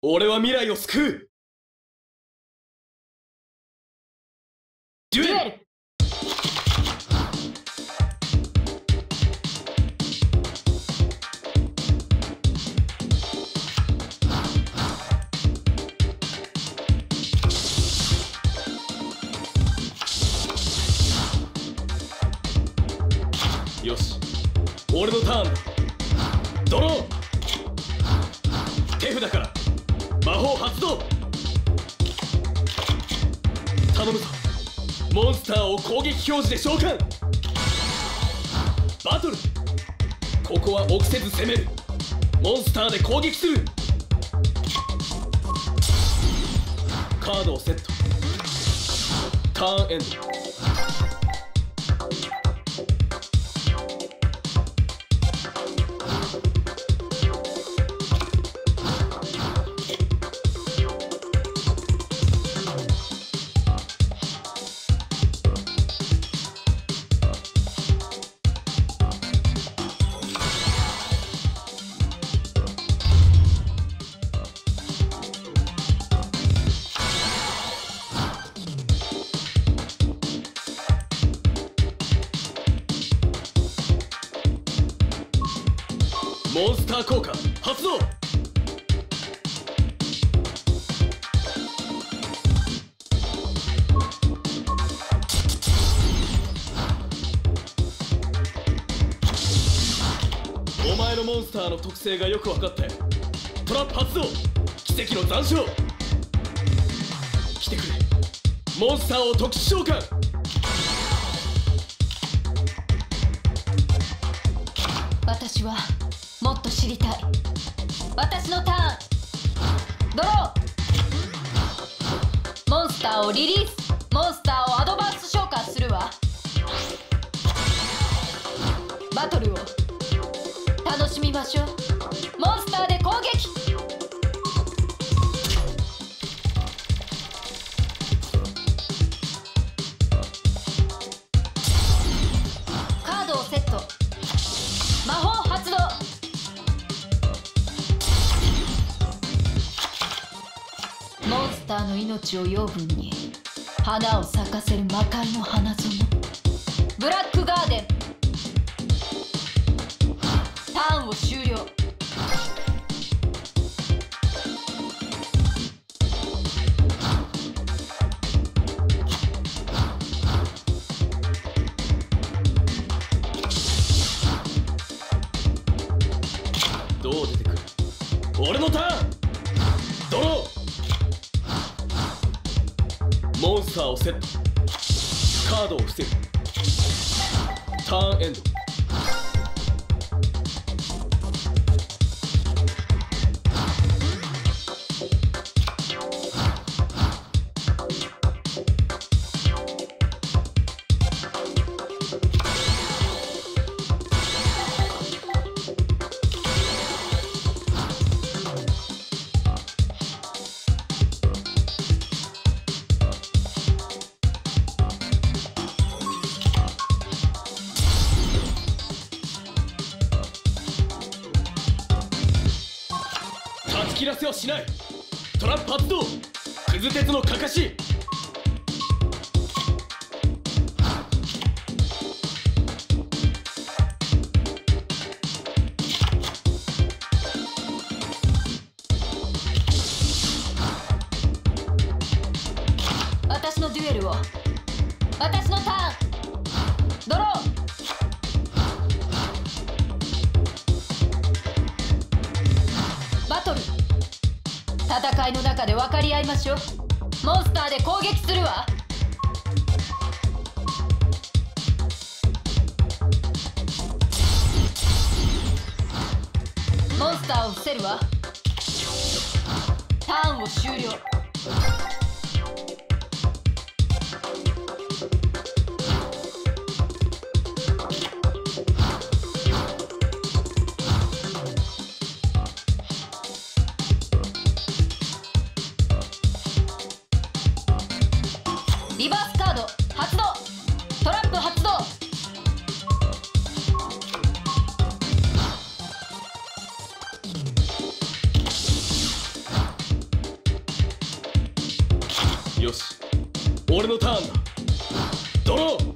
俺は未来を救う。デュエル。よし、俺のターンだ。ドロー。手札から魔法発動。頼むぞ。モンスターを攻撃表示で召喚。バトル。ここは臆せず攻める。モンスターで攻撃する。カードをセット。ターンエンド。モンスター効果発動。お前のモンスターの特性がよく分かったよ。トラップ発動。奇跡の残照。来てくれ。モンスターを特殊召喚。 私はもっと知りたい。私のターン。ドロー。モンスターをリリース。モンスターをアドバンス召喚するわ。バトルを楽しみましょう。モンスターで攻撃。カードをセット。魔法発動。モンスターの命を養分に花を咲かせる魔界の花園。ブラックガーデン。ターンを終了。 どう出てくる。俺のターン。ドロー。モンスターをセット。カードを伏せる。ターンエンド。断ち切らせはしない。トラップ発動。クズ鉄のかかし。 私のデュエルを。私のターン。ドロー。バトル。戦いの中で分かり合いましょう。モンスターで攻撃するわ。モンスターを伏せるわ。ターンを終了。リバースカード発動。トラップ発動。 俺のターンだ。ドロー。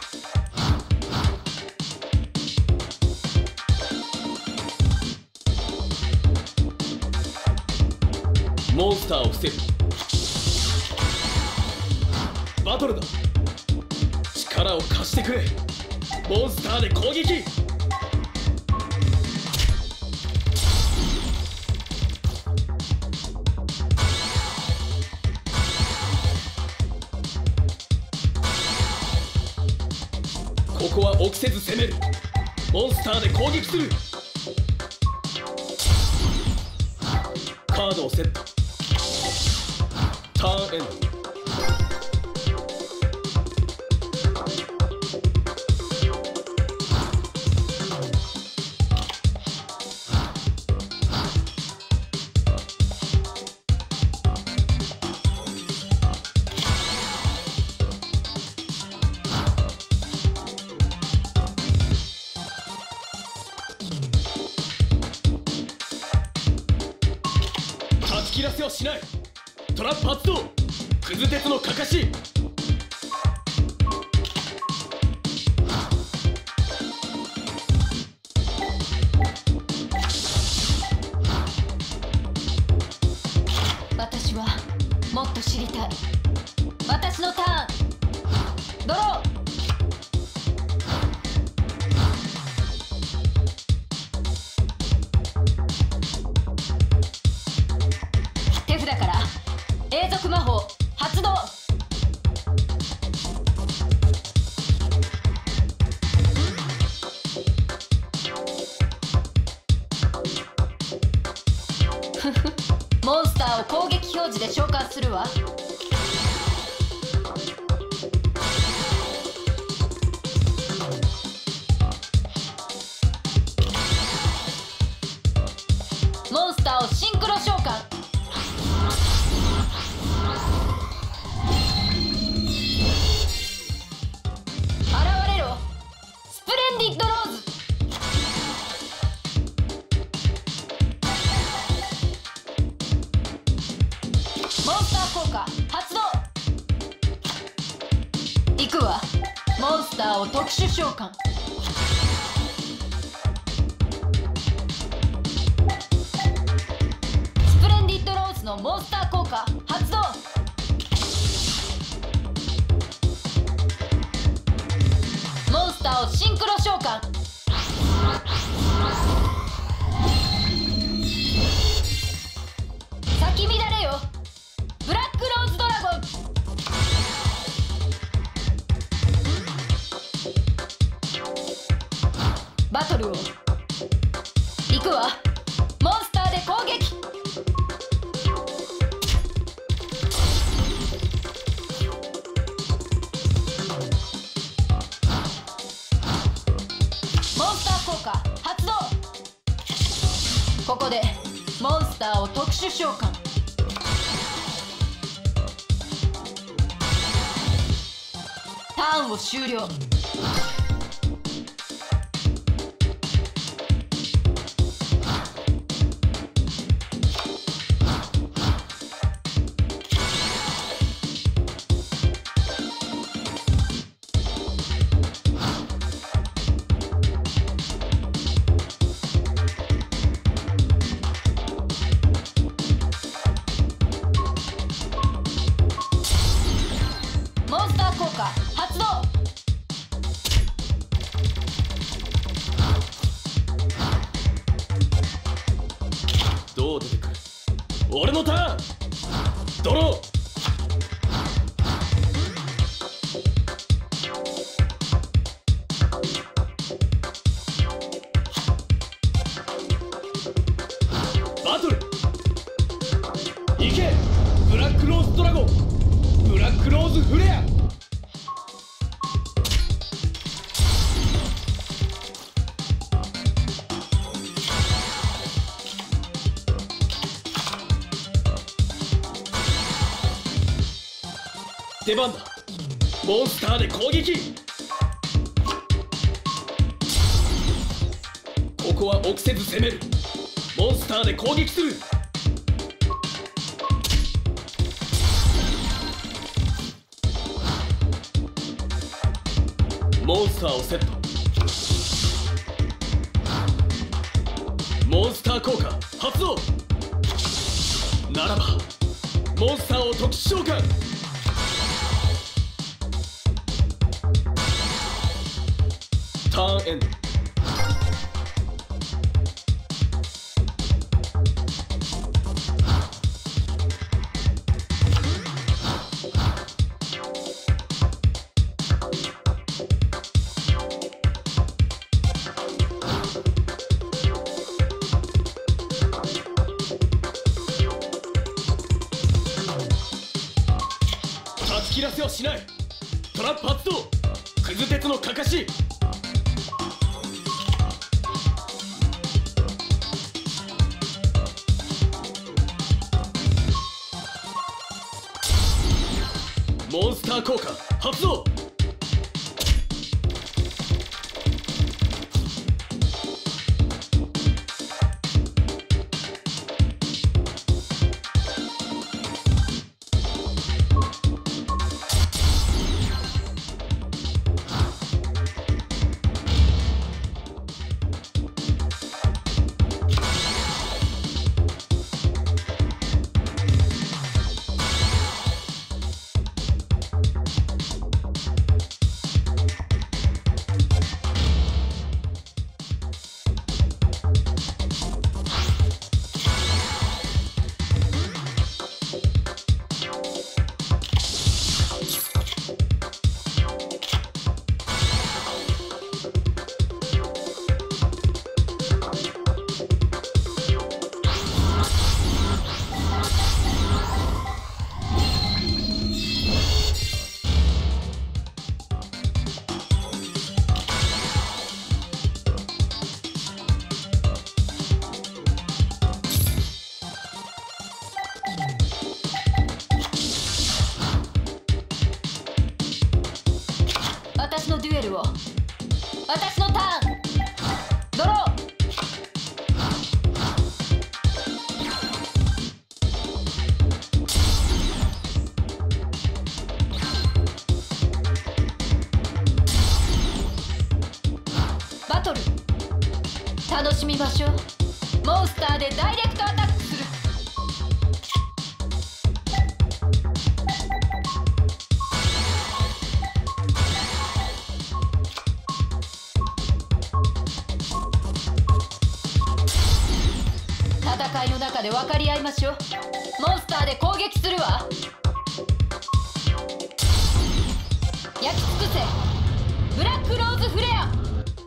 モンスターを伏せる。バトルだ。力を貸してくれ。モンスターで攻撃。ここは臆せず攻める。モンスターで攻撃する。カードをセット。ターンエンド。切らせはしない。トラップ発動。クズ鉄のかかし。 私はもっと知りたい。私のターン。ドロー。手札から永続魔法発動。ふふ、モンスターを攻撃表示で召喚するわ。モンスターをシンクロ召喚。現れろ、スプレンディッドローズ。モンスター効果発動。行くわ。モンスターを特殊召喚。スプレンディッドローズのモンスター効果発動。モンスターをシンクロ召喚。咲き乱れよ、ブラックローズドラゴン。バトルを行くわ。モンスターで攻撃。モンスター効果発動。ここでモンスターを特殊召喚。ターンを終了。モンスター効果発動。 どう出てくる。俺のターン。ドロー。バトル。行け、ブラックローズドラゴン。ブラックローズフレア。出番だ。モンスターで攻撃。ここは臆せず攻める。モンスターで攻撃する。 モンスターをセット。モンスター効果発動。ならばモンスターを特殊召喚。ターンエンド。切らせはしない。トラップ発動。クズ鉄のかかし。モンスター効果発動。 私のデュエルを。私のターン。ドロー。バトル楽しみましょう。モンスターでダイレクトアタックする。戦いの中で分かり合いましょう。モンスターで攻撃するわ。焼き尽くせブラックローズフレア。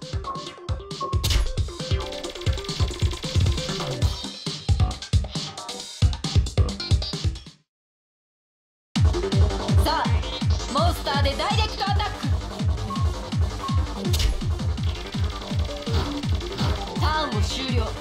さあモンスターでダイレクトアタック。ターンを終了。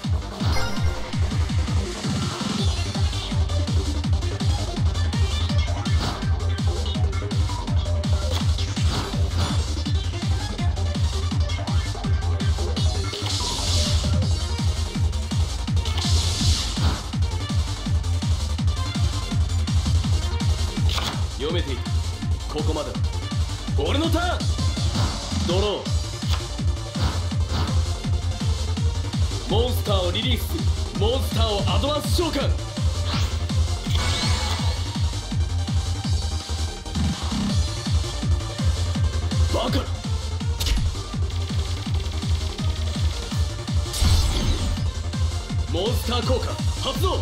読めている。ここまでだ。俺のターン。ドロー。モンスターをリリース。モンスターをアドバンス召喚。バカ。モンスター効果発動。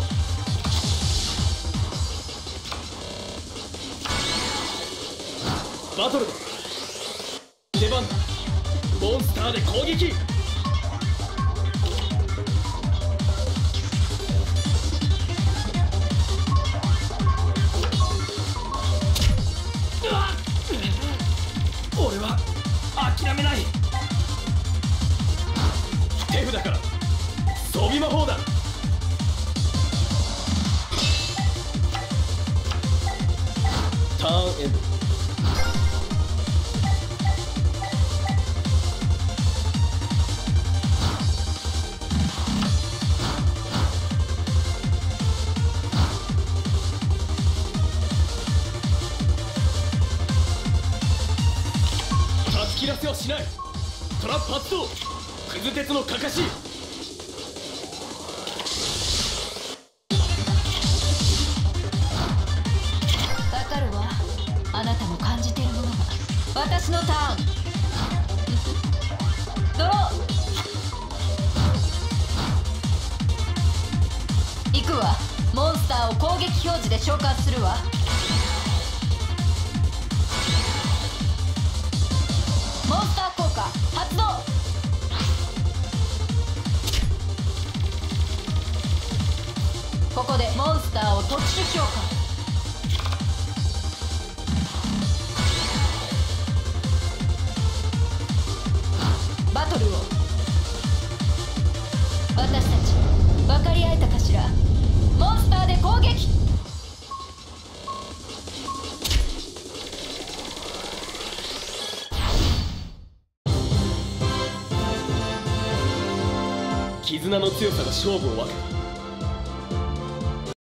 バトルだ。出番だ。モンスターで攻撃。俺は諦めない。手札から装備魔法だ。ターンエンド。切らせはししない。トラップ発動。クズ鉄のかかし。 わかるわ。あなたも感じているものが。私のターン。ドロー。行くわ。モンスターを攻撃表示で召喚するわ。モンスター効果発動。ここでモンスターを特殊召喚。バトルを。私たち分かり合えたかしら。モンスターで攻撃。 絆の強さが勝負を分けた。